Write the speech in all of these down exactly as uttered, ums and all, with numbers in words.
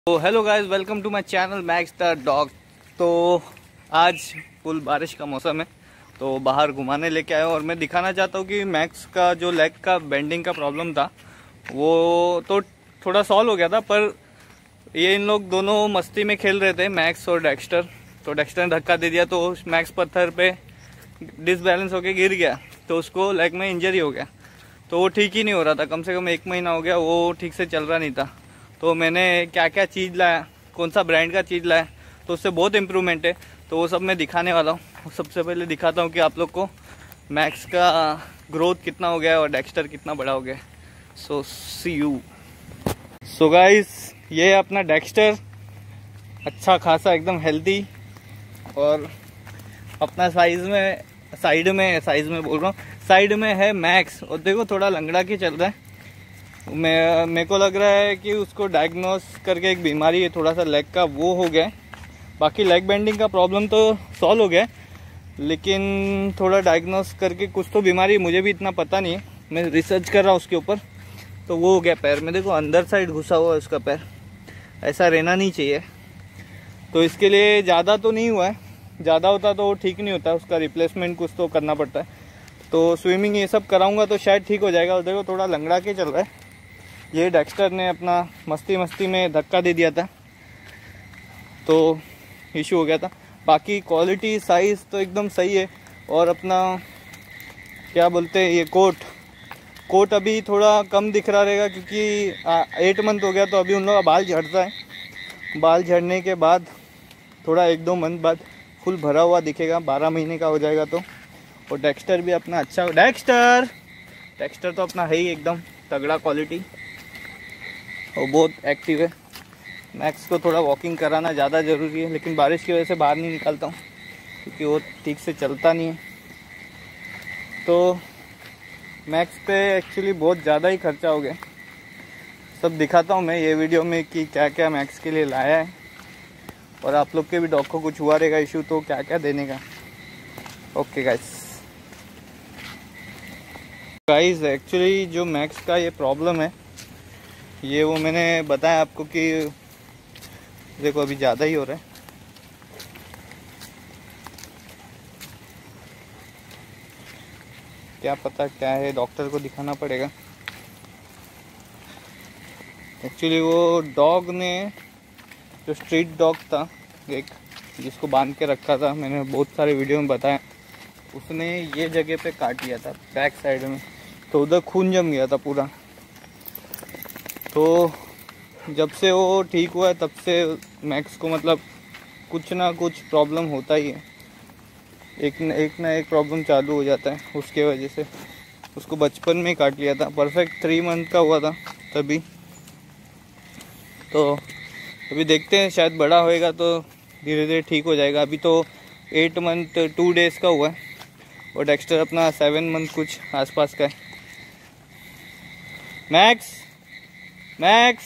तो hello guys, welcome to my channel Max the dog. तो आज फुल बारिश का मौसम है तो बाहर घुमाने लेके आया हूँ और मैं दिखाना चाहता हूँ कि मैक्स का जो लेग का बेंडिंग का प्रॉब्लम था वो तो थोड़ा सॉल्व हो गया था, पर ये इन लोग दोनों मस्ती में खेल रहे थे, मैक्स और डेक्स्टर। तो डेक्स्टर ने धक्का दे दिया तो मैक्स पत्थर पे डिसबैलेंस होकर गिर गया, तो उसको लेग में इंजरी हो गया। तो वो ठीक ही नहीं हो रहा था, कम से कम एक महीना हो गया वो ठीक से चल रहा नहीं था। तो मैंने क्या क्या चीज़ लाया, कौन सा ब्रांड का चीज़ लाया, तो उससे बहुत इम्प्रूवमेंट है। तो वो सब मैं दिखाने वाला हूँ। सबसे पहले दिखाता हूँ कि आप लोग को मैक्स का ग्रोथ कितना हो गया है और डेक्स्टर कितना बड़ा हो गया। सो सी यू। सो गाइस, ये है अपना डेक्स्टर, अच्छा खासा एकदम हेल्दी, और अपना साइज में साइड में साइज में बोल रहा हूँ साइड में है मैक्स। और देखो थोड़ा लंगड़ा के चल रहा है। मैं मेरे को लग रहा है कि उसको डायग्नोस करके एक बीमारी है थोड़ा सा लेग का, वो हो गया है। बाकी लेग बेंडिंग का प्रॉब्लम तो सॉल्व हो गया है, लेकिन थोड़ा डायग्नोस करके कुछ तो बीमारी, मुझे भी इतना पता नहीं है, मैं रिसर्च कर रहा हूँ उसके ऊपर। तो वो हो गया पैर में, देखो अंदर साइड घुसा हुआ है उसका पैर, ऐसा रहना नहीं चाहिए। तो इसके लिए ज़्यादा तो नहीं हुआ है, ज़्यादा होता तो वो ठीक नहीं होता, उसका रिप्लेसमेंट कुछ तो करना पड़ता है। तो स्विमिंग ये सब कराऊंगा तो शायद ठीक हो जाएगा। और देखो थोड़ा लंगड़ा के चल रहा है। ये डेक्स्टर ने अपना मस्ती मस्ती में धक्का दे दिया था तो इशू हो गया था। बाकी क्वालिटी साइज़ तो एकदम सही है। और अपना क्या बोलते हैं, ये कोट कोट अभी थोड़ा कम दिख रहा रहेगा क्योंकि एट मंथ हो गया, तो अभी उन लोगों का बाल झड़ता है। बाल झड़ने के बाद थोड़ा एक दो मंथ बाद फुल भरा हुआ दिखेगा, बारह महीने का हो जाएगा तो। और डेक्स्टर भी अपना अच्छा, डेक्स्टर डेक्स्टर तो अपना है ही एकदम तगड़ा क्वालिटी और बहुत एक्टिव है। मैक्स को थोड़ा वॉकिंग कराना ज़्यादा ज़रूरी है, लेकिन बारिश की वजह से बाहर नहीं निकालता हूँ क्योंकि वो ठीक से चलता नहीं है। तो मैक्स पे एक्चुअली बहुत ज़्यादा ही खर्चा हो गया। सब दिखाता हूँ मैं ये वीडियो में कि क्या क्या मैक्स के लिए लाया है, और आप लोग के भी डॉग को कुछ हुआ रहेगा इशू तो क्या क्या देने का। ओके गाइस गाइस एक्चुअली जो मैक्स का ये प्रॉब्लम है, ये वो मैंने बताया आपको कि देखो अभी ज़्यादा ही हो रहा है। क्या पता क्या है, डॉक्टर को दिखाना पड़ेगा। एक्चुअली वो डॉग ने, जो स्ट्रीट डॉग था एक, जिसको बांध के रखा था, मैंने बहुत सारे वीडियो में बताया, उसने ये जगह पे काट लिया था बैक साइड में, तो उधर खून जम गया था पूरा। तो जब से वो ठीक हुआ है तब से मैक्स को मतलब कुछ ना कुछ प्रॉब्लम होता ही है, एक न एक ना एक प्रॉब्लम चालू हो जाता है। उसके वजह से उसको बचपन में काट लिया था, परफेक्ट थ्री मंथ का हुआ था तभी। तो अभी देखते हैं, शायद बड़ा होएगा तो धीरे धीरे ठीक हो जाएगा। अभी तो एट मंथ टू डेज़ का हुआ है और डेक्स्टर अपना सेवन मंथ कुछ आसपास का है। मैक्स मैक्स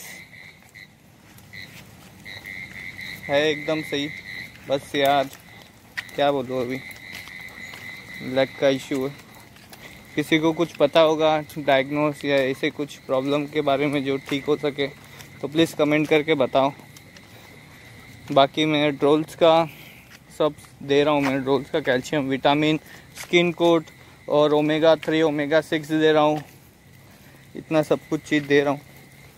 है एकदम सही, बस यार क्या बोलूँ, अभी लेग का इशू है। किसी को कुछ पता होगा डायग्नोस या ऐसे कुछ प्रॉब्लम के बारे में जो ठीक हो सके तो प्लीज़ कमेंट करके बताओ। बाकी मैं ड्रोल्स का सब दे रहा हूँ, मैं ड्रोल्स का कैल्शियम, विटामिन, स्किन कोट और ओमेगा थ्री ओमेगा सिक्स दे रहा हूँ, इतना सब कुछ चीज़ दे रहा हूँ।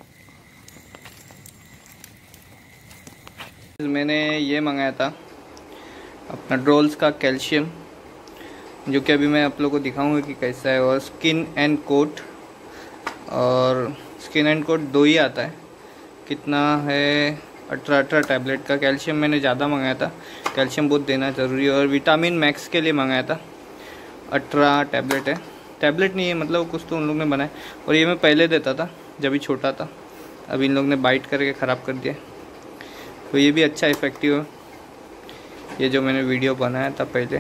मैंने ये मंगाया था अपना ड्रोल्स का कैल्शियम, जो कि अभी मैं आप लोगों को दिखाऊंगा कि कैसा है। और स्किन एंड कोट, और स्किन एंड कोट दो ही आता है, कितना है, अठारह अठारह टैबलेट का कैल्शियम मैंने ज़्यादा मंगाया था, कैल्शियम बहुत देना ज़रूरी है। और विटामिन मैक्स के लिए मंगाया था, अठारह टैबलेट है, टैबलेट नहीं है मतलब कुछ तो उन लोग ने बनाया। और ये मैं पहले देता था जब भी छोटा था, अभी इन लोग ने बाइट करके ख़राब कर दिया। तो ये भी अच्छा इफ़ेक्टिव है, ये जो मैंने वीडियो बनाया था पहले।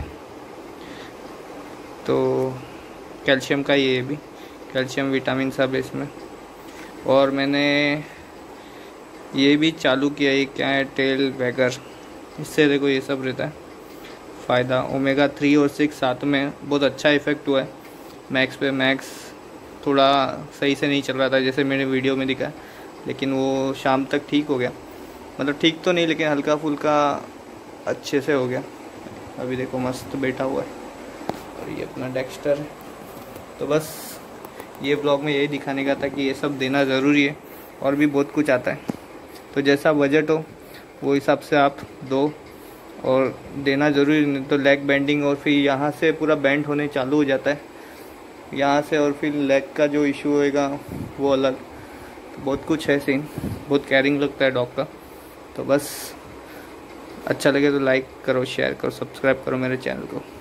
तो कैल्शियम का ये भी, कैल्शियम विटामिन सब इसमें। और मैंने ये भी चालू किया, ये क्या है, टेल वैगर, इससे देखो ये सब रहता है फ़ायदा। ओमेगा थ्री और सिक्स साथ में, बहुत अच्छा इफ़ेक्ट हुआ है मैक्स पे। मैक्स थोड़ा सही से नहीं चल रहा था जैसे मैंने वीडियो में दिखा, लेकिन वो शाम तक ठीक हो गया। मतलब ठीक तो नहीं, लेकिन हल्का फुल्का अच्छे से हो गया। अभी देखो मस्त बैठा हुआ है। और ये अपना डेक्स्टर है। तो बस ये ब्लॉग में यही दिखाने का था कि ये सब देना ज़रूरी है, और भी बहुत कुछ आता है। तो जैसा बजट हो वो हिसाब से आप दो, और देना ज़रूरी, नहीं तो लेग बेंडिंग और फिर यहाँ से पूरा बेंड होने चालू हो जाता है यहाँ से, और फिर लेग का जो इशू होएगा वो अलग। तो बहुत कुछ है सीन, बहुत कैरिंग लगता है डॉग का। तो बस अच्छा लगे तो लाइक करो, शेयर करो, सब्सक्राइब करो मेरे चैनल को।